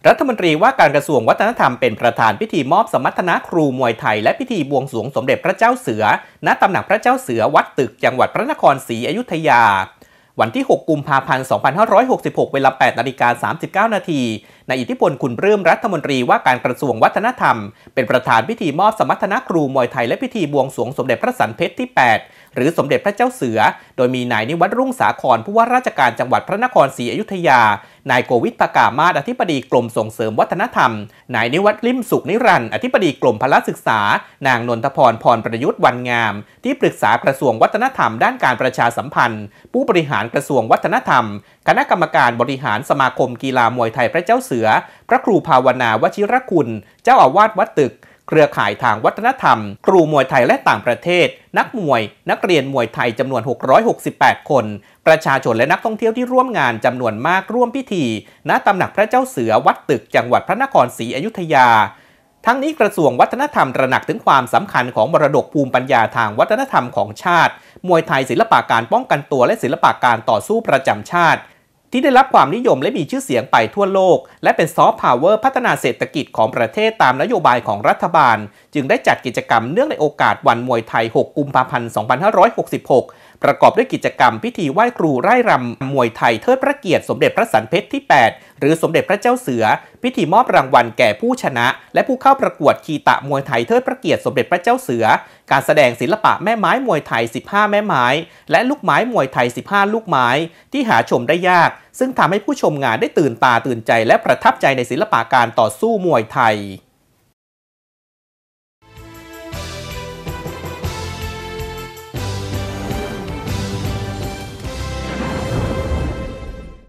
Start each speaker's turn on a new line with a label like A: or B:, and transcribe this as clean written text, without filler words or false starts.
A: รัฐมนตรีว่าการกระทรวงวัฒนธรรมเป็นประธานพิธีมอบสมรรถนะครูมวยไทยและพิธีบวงสรวงสมเด็จพระเจ้าเสือณตำหนักพระเจ้าเสือวัดตึกจังหวัดพระนครศรีอยุธยาวันที่ 6 กุมภาพันธ์ 2566 เวลา 8:39 น.นายอิทธิพล คุณปลื้มรัฐมนตรีว่าการกระทรวงวัฒนธรรมเป็นประธานพิธีมอบสมรรถนะครูมวยไทยและพิธีบวงสรวงสมเด็จพระสันเพชรที่ 8 หรือสมเด็จพระเจ้าเสือโดยมีนายนิวัฒน์รุ่งสาครผู้ว่าราชการจังหวัดพระนครศรีอยุธยานายโกวิทภกามาศอธิบดีกรมส่งเสริมวัฒนธรรมนายนิวัฒน์ลิ่มสุขนิรันดร์อธิบดีกรมพละศึกษานางนนทพรพรประยุทธ์วันงามที่ปรึกษากระทรวงวัฒนธรรมด้านการประชาสัมพันธ์ผู้บริหารกระทรวงวัฒนธรรมคณะกรรมการบริหารสมาคมกีฬามวยไทยพระเจ้าเสือพระครูภาวนาวชิรคุณเจ้าอาวาสวัดตึกเครือข่ายทางวัฒนธรรมครูมวยไทยและต่างประเทศนักมวยนักเรียนมวยไทยจำนวน668คนประชาชนและนักท่องเที่ยวที่ร่วมงานจำนวนมากร่วมพิธีณตำหนักพระเจ้าเสือวัดตึกจังหวัดพระนครศรีอยุธยาทั้งนี้กระทรวงวัฒนธรรมตระหนักถึงความสำคัญของมรดกภูมิปัญญาทางวัฒนธรรมของชาติมวยไทยศิลปะการป้องกันตัวและศิลปะการต่อสู้ประจำชาติที่ได้รับความนิยมและมีชื่อเสียงไปทั่วโลกและเป็นซอฟต์พาวเวอร์พัฒนาเศรษฐกิจของประเทศตามนโยบายของรัฐบาลจึงได้จัดกิจกรรมเนื่องในโอกาสวันมวยไทย 6 กุมภาพันธ์ 2566 ประกอบด้วยกิจกรรมพิธีไหว้ครูไร่รำมวยไทยเทิดพระเกียรติสมเด็จพระสันเพชรที่ 8 หรือสมเด็จพระเจ้าเสือพิธีมอบรางวัลแก่ผู้ชนะและผู้เข้าประกวดคีตะมวยไทยเทิดพระเกียรติสมเด็จพระเจ้าเสือการแสดงศิลปะแม่ไม้มวยไทย 15 แม่ไม้และลูกไม้มวยไทย 15 ลูกไม้ที่หาชมได้ยากซึ่งทำให้ผู้ชมงานได้ตื่นตาตื่นใจและประทับใจในศิลปะการต่อสู้มวยไทย